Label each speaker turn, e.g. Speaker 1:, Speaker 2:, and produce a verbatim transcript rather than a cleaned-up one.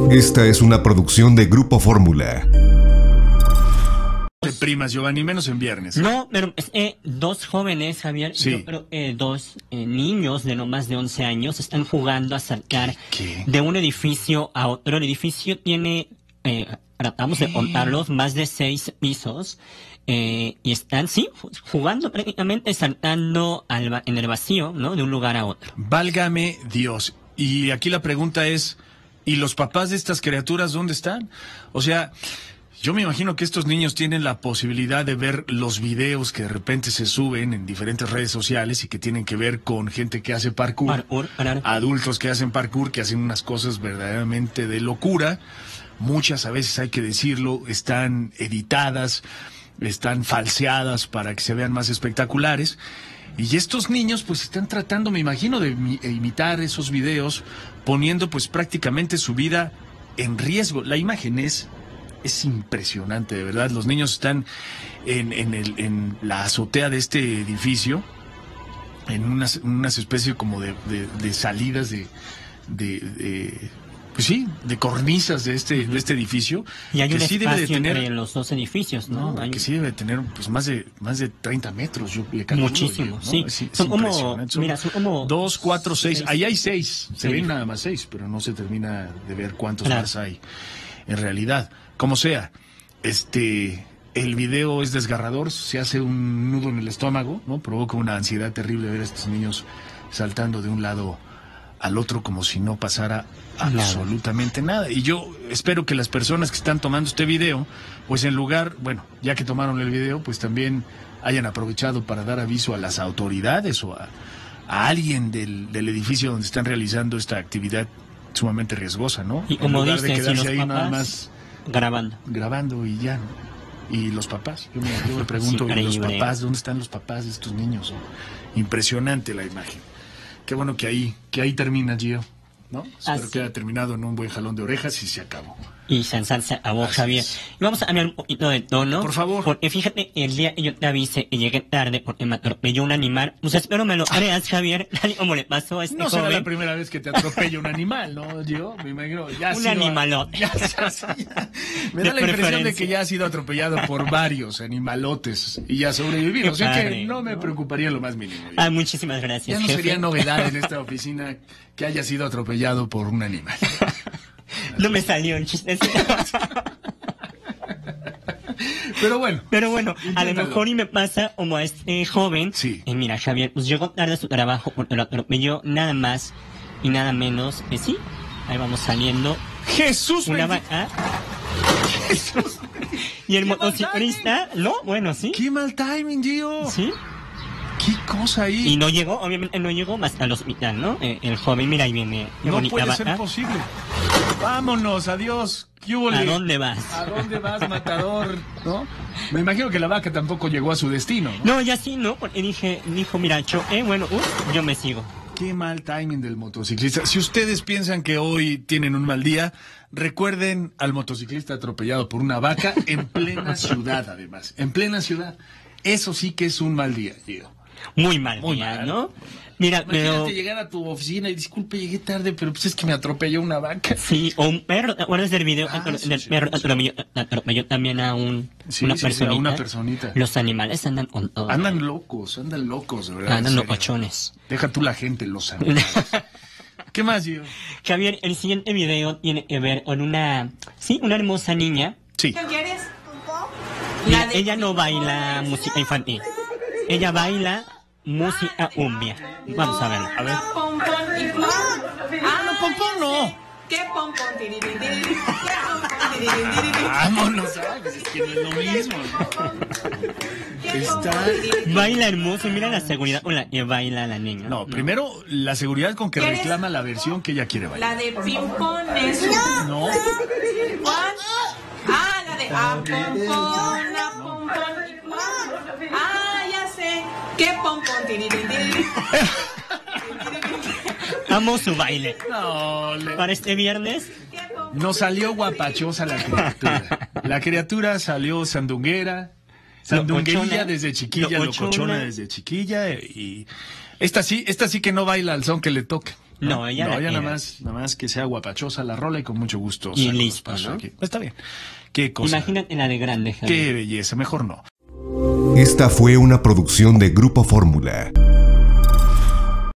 Speaker 1: Esta es una producción de Grupo Fórmula.
Speaker 2: De primas, Giovanni, menos en viernes.
Speaker 3: No, pero eh, dos jóvenes, Javier,
Speaker 2: sí.
Speaker 3: yo creo, eh, dos eh, niños de no más de once años están jugando a saltar
Speaker 2: ¿Qué?
Speaker 3: de un edificio a otro. El edificio tiene, eh, tratamos de contarlos, más de seis pisos. Eh, y están, sí, jugando prácticamente, saltando al va en el vacío, ¿no? De un lugar a otro.
Speaker 2: Válgame Dios. Y aquí la pregunta es, ¿y los papás de estas criaturas dónde están? O sea, yo me imagino que estos niños tienen la posibilidad de ver los videos que de repente se suben en diferentes redes sociales y que tienen que ver con gente que hace parkour,
Speaker 3: Parkour, claro.
Speaker 2: adultos que hacen parkour, que hacen unas cosas verdaderamente de locura. Muchas, a veces hay que decirlo, están editadas, están falseadas para que se vean más espectaculares. Y estos niños pues están tratando, me imagino, de imitar esos videos, poniendo pues prácticamente su vida en riesgo. La imagen es, es impresionante, de verdad. Los niños están en, en, el, en la azotea de este edificio, en unas, unas especies como de, de, de salidas de... de, de Pues sí, de cornisas de este de este edificio.
Speaker 3: Y hay
Speaker 2: que
Speaker 3: un
Speaker 2: sí
Speaker 3: espacio
Speaker 2: debe de tener,
Speaker 3: entre los dos edificios, ¿no?
Speaker 2: no
Speaker 3: Hay...
Speaker 2: que sí debe de tener pues más de más de treinta metros, yo le calculo.
Speaker 3: Muchísimo,
Speaker 2: ¿no?
Speaker 3: sí.
Speaker 2: Es, es
Speaker 3: son como,
Speaker 2: son
Speaker 3: mira, son como...
Speaker 2: dos, cuatro, seis,
Speaker 3: seis.
Speaker 2: ahí hay seis, se
Speaker 3: Sí.
Speaker 2: ven nada más seis, pero no se termina de ver cuántos
Speaker 3: Claro.
Speaker 2: más hay en realidad. Como sea, este... el video es desgarrador, se hace un nudo en el estómago, ¿no? Provoca una ansiedad terrible ver a estos niños saltando de un lado al otro como si no pasara absolutamente nada. Y yo espero que las personas que están tomando este video, pues en lugar, bueno, ya que tomaron el video, pues también hayan aprovechado para dar aviso a las autoridades o a, a alguien del, del edificio donde están realizando esta actividad sumamente riesgosa, ¿no?
Speaker 3: Y como
Speaker 2: en lugar de
Speaker 3: dices,
Speaker 2: quedarse
Speaker 3: y los
Speaker 2: ahí
Speaker 3: papás
Speaker 2: nada más
Speaker 3: grabando.
Speaker 2: grabando y ya, ¿no? Y los papás, yo me, yo me pregunto,
Speaker 3: Sí,
Speaker 2: ¿y los
Speaker 3: increíble.
Speaker 2: papás? ¿Dónde están los papás de estos niños? Impresionante la imagen. Qué bueno que ahí, que ahí termina, Gio, ¿no? Espero
Speaker 3: Así.
Speaker 2: que haya terminado en un buen jalón de orejas y se acabó.
Speaker 3: Y San Salsa a vos,
Speaker 2: Así
Speaker 3: Javier.
Speaker 2: es.
Speaker 3: Y vamos a cambiar un poquito de tono.
Speaker 2: Por favor.
Speaker 3: Porque fíjate, el día que yo te avise y llegué tarde porque me atropelló un animal. Pues espero me lo creas, Javier. Como le pasó a este
Speaker 2: No será
Speaker 3: joven.
Speaker 2: la primera vez que te atropella un animal, ¿no, Gio? Me imagino. Ya ha
Speaker 3: Un
Speaker 2: sido-
Speaker 3: animalote.
Speaker 2: ya- ya- ya- me
Speaker 3: De
Speaker 2: da la impresión de
Speaker 3: preferencia.
Speaker 2: que ya ha sido atropellado por varios animalotes y ya ha sobrevivido.
Speaker 3: Qué
Speaker 2: O sea que
Speaker 3: padre,
Speaker 2: no me
Speaker 3: ¿no?
Speaker 2: preocuparía lo más mínimo. Gio.
Speaker 3: Ah, muchísimas gracias,
Speaker 2: Ya no
Speaker 3: jefe.
Speaker 2: sería novedad en esta oficina que haya sido atropellado por un animal.
Speaker 3: No me salió el chiste.
Speaker 2: Pero bueno.
Speaker 3: Pero bueno, a lo
Speaker 2: Inténtalo.
Speaker 3: mejor y me pasa como a este joven.
Speaker 2: Sí.
Speaker 3: Y mira, Javier, pues llegó tarde a su trabajo porque lo atropelló nada más y nada menos que sí. Ahí vamos saliendo.
Speaker 2: Jesús
Speaker 3: Una
Speaker 2: bendito.
Speaker 3: va- ¿ah? Y el
Speaker 2: ¡Qué mal
Speaker 3: motociclista, no, bueno, sí.
Speaker 2: ¡Qué mal timing, Gio!
Speaker 3: Sí.
Speaker 2: ¡Qué cosa ahí!
Speaker 3: Y no llegó, obviamente no llegó más al hospital, ¿no? Eh, el joven, mira, ahí viene. Qué
Speaker 2: no
Speaker 3: bonita
Speaker 2: puede
Speaker 3: vaca.
Speaker 2: ser posible. Vámonos, adiós. ¿Qué hubo,
Speaker 3: ¿A
Speaker 2: le?
Speaker 3: dónde vas?
Speaker 2: ¿A dónde vas, matador? ¿No? Me imagino que la vaca tampoco llegó a su destino, ¿no?
Speaker 3: No, ya sí, ¿no? Porque dije, dijo, mira, choqué, bueno, uh, yo me sigo.
Speaker 2: Qué mal timing del motociclista. Si ustedes piensan que hoy tienen un mal día, recuerden al motociclista atropellado por una vaca en plena ciudad, además. En plena ciudad. Eso sí que es un mal día, Gio.
Speaker 3: Muy mal,
Speaker 2: Muy
Speaker 3: día,
Speaker 2: mal,
Speaker 3: ¿no?
Speaker 2: muy mal.
Speaker 3: Mira,
Speaker 2: Imagínate
Speaker 3: pero...
Speaker 2: llegar a tu oficina y disculpe, llegué tarde, pero pues es que me atropelló una vaca.
Speaker 3: Sí, o un perro, ¿te acuerdas del video?
Speaker 2: Ah,
Speaker 3: del
Speaker 2: sí, sí,
Speaker 3: perro
Speaker 2: sí.
Speaker 3: atropelló, atropelló también a un,
Speaker 2: Sí,
Speaker 3: una
Speaker 2: sí, sí,
Speaker 3: personita.
Speaker 2: a una personita.
Speaker 3: Los animales andan con todo.
Speaker 2: Andan locos, andan locos, de verdad.
Speaker 3: Andan
Speaker 2: en serio.
Speaker 3: locochones.
Speaker 2: Deja tú la gente, los animales. ¿Qué más, Gio?
Speaker 3: Javier, el siguiente video tiene que ver con una, sí, una hermosa niña.
Speaker 2: Sí.
Speaker 4: ¿Qué quieres?
Speaker 3: Mira,
Speaker 4: La de-
Speaker 3: ella no baila música infantil. Ella baila música cumbia. Vamos a verla.
Speaker 2: A ver.
Speaker 4: Pompón y flor. Ah,
Speaker 2: no, pompón no.
Speaker 4: ¿Qué pompón? Tirirín, tirirín. ¿Qué pompón? Tirirín, tirirín.
Speaker 2: Vámonos, ¿sabes? Es que no es lo mismo.
Speaker 4: ¿Qué
Speaker 2: Está-
Speaker 4: pompón? Tirirín.
Speaker 3: Baila hermoso y mira la seguridad con la que baila la niña.
Speaker 2: No, primero, la seguridad con que
Speaker 4: ¿Quieres?
Speaker 2: reclama la versión que ella quiere bailar.
Speaker 4: La de pimpón es
Speaker 2: No.
Speaker 4: Juan. Ah, la de a pompón, a pompón y flor. Ah, ya sé. ¿Qué pompón? Tirirín, tirirín.
Speaker 3: Amo su baile.
Speaker 2: No, le-
Speaker 3: Para este viernes,
Speaker 4: ¿Qué pompón?
Speaker 2: no salió guapachosa la criatura. La criatura salió sandunguera, sandunguerilla
Speaker 3: Locochona.
Speaker 2: desde chiquilla,
Speaker 3: Locochona.
Speaker 2: locochona desde chiquilla y esta sí, esta sí que no baila al son que le toque.
Speaker 3: No, ella
Speaker 2: no,
Speaker 3: la
Speaker 2: ella nada
Speaker 3: era.
Speaker 2: más, nada más que sea guapachosa la rola y con mucho gusto.
Speaker 3: Y
Speaker 2: saco los
Speaker 3: listo,
Speaker 2: pasos
Speaker 3: ¿no?
Speaker 2: aquí. Pues está bien. Qué cosa.
Speaker 3: Imagínate la de grande, Javier.
Speaker 2: Qué belleza, mejor no.
Speaker 1: Esta fue una producción de Grupo Fórmula.